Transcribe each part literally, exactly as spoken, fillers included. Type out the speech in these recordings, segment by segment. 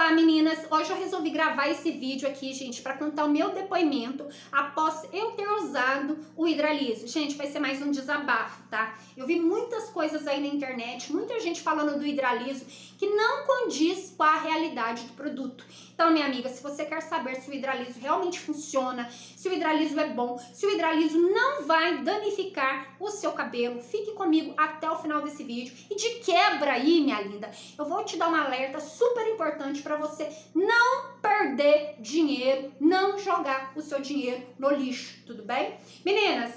lá, meninas, hoje eu resolvi gravar esse vídeo aqui, gente, pra contar o meu depoimento após eu ter usado o Hidraliso. Gente, vai ser mais um desabafo, tá? Eu vi muitas coisas aí na internet, muita gente falando do Hidraliso que não condiz com a realidade do produto. Então, minha amiga, se você quer saber se o Hidraliso realmente funciona, se o Hidraliso é bom, se o Hidraliso não vai danificar o seu cabelo, fique comigo até o final desse vídeo. E de quebra aí, minha linda, eu vou te dar um alerta super importante para você não perder dinheiro, não jogar o seu dinheiro no lixo, tudo bem? Meninas,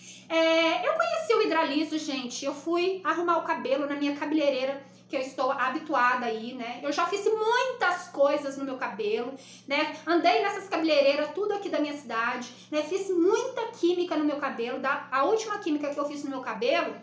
é, eu conheci o Hidraliso, gente, eu fui arrumar o cabelo na minha cabeleireira, que eu estou habituada aí, né? Eu já fiz muitas coisas no meu cabelo, né? Andei nessas cabeleireiras, tudo aqui da minha cidade, né? Fiz muita química no meu cabelo. Da, a última química que eu fiz no meu cabelo,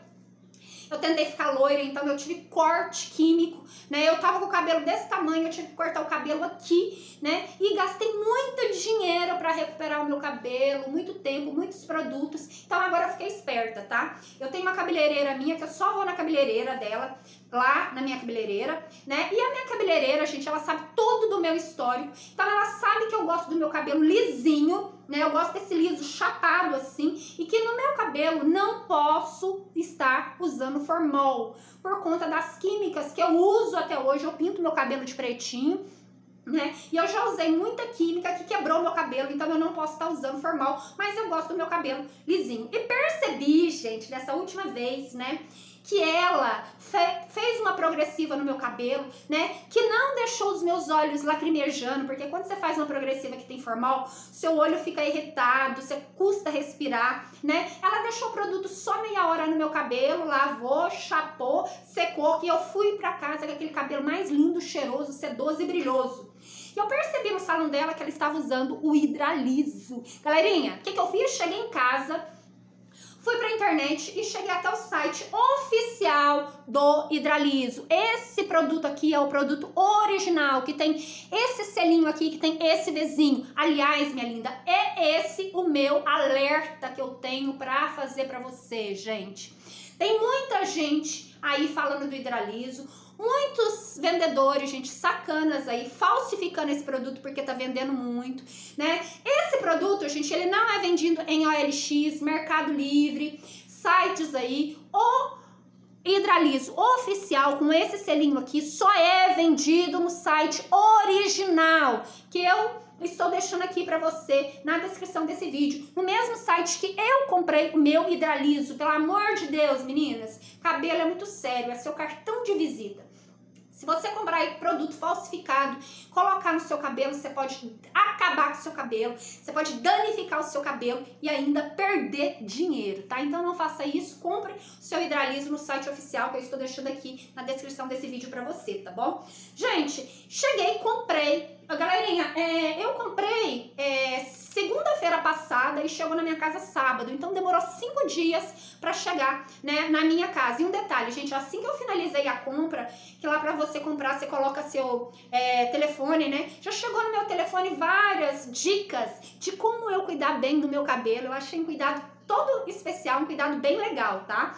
eu tentei ficar loira, então eu tive corte químico, né? Eu tava com o cabelo desse tamanho, eu tive que cortar o cabelo aqui, né? E gastei muito dinheiro pra recuperar o meu cabelo, muito tempo, muitos produtos. Então agora eu fiquei esperta, tá? Eu tenho uma cabeleireira minha, que eu só vou na cabeleireira dela, lá na minha cabeleireira, né? E a minha cabeleireira, gente, ela sabe tudo do meu histórico. Então ela sabe que eu gosto do meu cabelo lisinho, né? Eu gosto desse liso chapado assim, e que no meu cabelo não posso estar usando formol por conta das químicas que eu uso até hoje. Eu pinto meu cabelo de pretinho, né? E eu já usei muita química que quebrou meu cabelo, então eu não posso estar usando formal, mas eu gosto do meu cabelo lisinho. E percebi, gente, dessa última vez, né, que ela fe fez uma progressiva no meu cabelo, né, que não deixou os meus olhos lacrimejando, porque quando você faz uma progressiva que tem formal, seu olho fica irritado, você custa respirar, né? Ela deixou o produto só meia hora no meu cabelo, lavou, chapou, secou, e eu fui pra casa com aquele cabelo mais lindo, cheiroso, sedoso e brilhoso. E eu percebi no salão dela que ela estava usando o Hidraliso. Galerinha, o que, que eu fiz? Cheguei em casa, fui pra internet e cheguei até o site oficial do Hidraliso. Esse produto aqui é o produto original, que tem esse selinho aqui, que tem esse Vzinho. Aliás, minha linda, é esse o meu alerta que eu tenho pra fazer pra você, gente. Tem muita gente aí falando do Hidraliso, muitos vendedores, gente, sacanas aí, falsificando esse produto porque tá vendendo muito, né? Esse produto, gente, ele não é vendido em O L X, Mercado Livre, sites aí. O Hidraliso oficial, com esse selinho aqui, só é vendido no site original, que eu estou deixando aqui pra você na descrição desse vídeo, no mesmo site que eu comprei o meu Hidraliso. Pelo amor de Deus, meninas, cabelo é muito sério, é seu cartão de visita. Se você comprar aí produto falsificado, colocar no seu cabelo, você pode acabar com o seu cabelo, você pode danificar o seu cabelo e ainda perder dinheiro, tá? Então não faça isso, compre o seu Hidraliso no site oficial, que eu estou deixando aqui na descrição desse vídeo pra você, tá bom? Gente, cheguei, comprei. Galerinha, é, eu comprei é, segunda-feira passada e chegou na minha casa sábado, então demorou cinco dias pra chegar, né, na minha casa. E um detalhe, gente, assim que eu finalizei a compra, que lá pra você comprar, você coloca seu é, telefone, né, já chegou no meu telefone várias dicas de como eu cuidar bem do meu cabelo. Eu achei um cuidado todo especial, um cuidado bem legal, tá?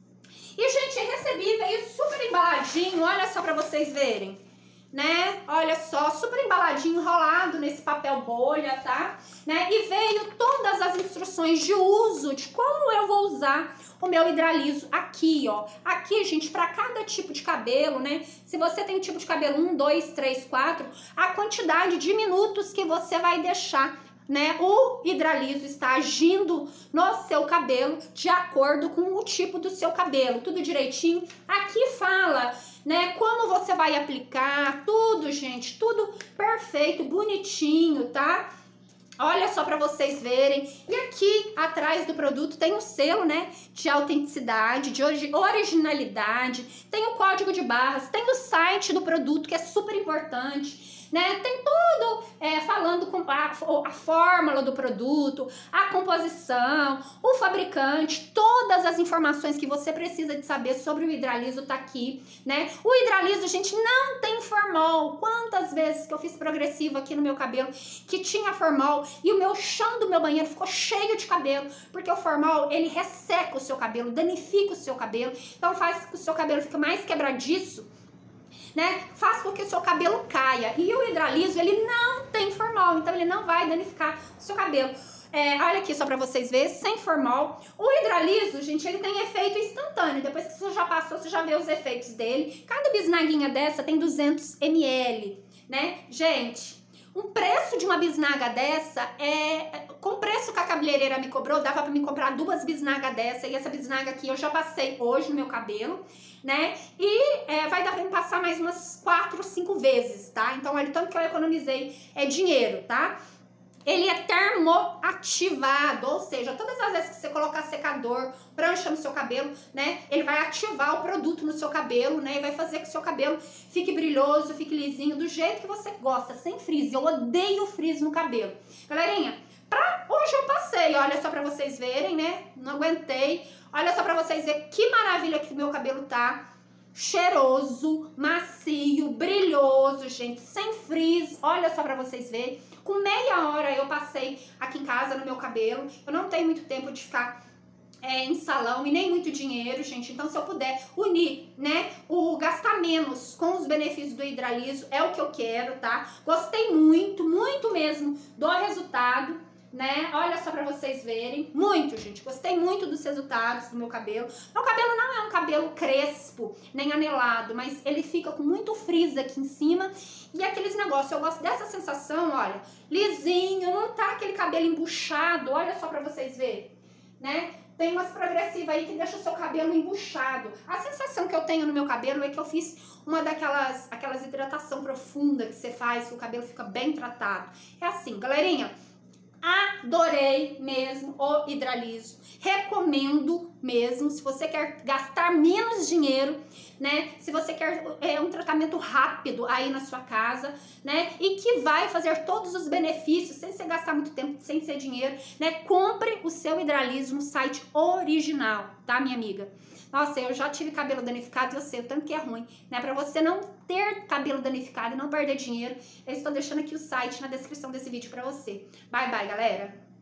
E, gente, recebi, veio super embaladinho, olha só pra vocês verem, né? Olha só, super embaladinho, enrolado nesse papel bolha, tá? Né? E veio todas as instruções de uso, de como eu vou usar o meu Hidraliso aqui, ó. Aqui, gente, para cada tipo de cabelo, né? Se você tem tipo de cabelo um, dois, três, quatro, a quantidade de minutos que você vai deixar, né, o Hidraliso está agindo no seu cabelo de acordo com o tipo do seu cabelo, tudo direitinho. Aqui fala, né, como você vai aplicar, tudo, gente, tudo perfeito, bonitinho, tá? Olha só para vocês verem. E aqui atrás do produto tem o selo, né, de autenticidade, de originalidade, tem o código de barras, tem o site do produto, que é super importante, né? Tem tudo é, falando com a, a fórmula do produto, a composição, o fabricante, todas as informações que você precisa de saber sobre o Hidraliso tá aqui, né? O Hidraliso, gente, não tem formol. Quantas vezes que eu fiz progressiva aqui no meu cabelo que tinha formol e o meu chão do meu banheiro ficou cheio de cabelo, porque o formol, ele resseca o seu cabelo, danifica o seu cabelo, então faz com que o seu cabelo fique mais quebradiço, né? Faz com que o seu cabelo caia. E o hidraliso, ele não tem formol, então ele não vai danificar o seu cabelo. É, olha aqui só pra vocês verem, sem formol. O hidraliso, gente, ele tem efeito instantâneo. Depois que você já passou, você já vê os efeitos dele. Cada bisnaguinha dessa tem duzentos mililitros, né? Gente, um preço de uma bisnaga dessa é... Com o preço que a cabeleireira me cobrou, dava pra me comprar duas bisnagas dessa. E essa bisnaga aqui eu já passei hoje no meu cabelo, né? E é, vai dar pra me passar mais umas quatro, cinco vezes, tá? Então, olha o tanto que eu economizei é dinheiro, tá? Ele é termoativado, ou seja, todas as vezes que você colocar secador, prancha no seu cabelo, né, ele vai ativar o produto no seu cabelo, né, e vai fazer que o seu cabelo fique brilhoso, fique lisinho, do jeito que você gosta, sem frizz. Eu odeio frizz no cabelo. Galerinha, pra hoje eu passei, olha só pra vocês verem, né, não aguentei. Olha só pra vocês verem que maravilha que o meu cabelo tá. Cheiroso, macio, brilhoso, gente, sem frizz. Olha só pra vocês verem. Com meia hora eu passei aqui em casa no meu cabelo. Eu não tenho muito tempo de ficar é, em salão e nem muito dinheiro, gente. Então, se eu puder unir, né, o gastar menos com os benefícios do hidraliso, é o que eu quero, tá? Gostei muito, muito mesmo do resultado, né? Olha só pra vocês verem. Muito, gente. Gostei muito dos resultados do meu cabelo. Meu cabelo não é um cabelo crespo, nem anelado, mas ele fica com muito frizz aqui em cima. E aqueles negócios, eu gosto dessa sensação, olha, lisinho, não tá aquele cabelo embuchado. Olha só pra vocês verem, né? Tem umas progressivas aí que deixam o seu cabelo embuchado. A sensação que eu tenho no meu cabelo é que eu fiz uma daquelas aquelas hidratação profunda que você faz, que o cabelo fica bem tratado. É assim, galerinha. Adorei mesmo o hidraliso, recomendo mesmo, se você quer gastar menos dinheiro, né, se você quer é, um tratamento rápido aí na sua casa, né, e que vai fazer todos os benefícios, sem você gastar muito tempo, sem ser dinheiro, né, compre o seu hidraliso no site original, tá, minha amiga? Nossa, eu já tive cabelo danificado e eu sei o tanto que é ruim, né? Pra você não ter cabelo danificado e não perder dinheiro, eu estou deixando aqui o site na descrição desse vídeo pra você. Bye, bye, galera!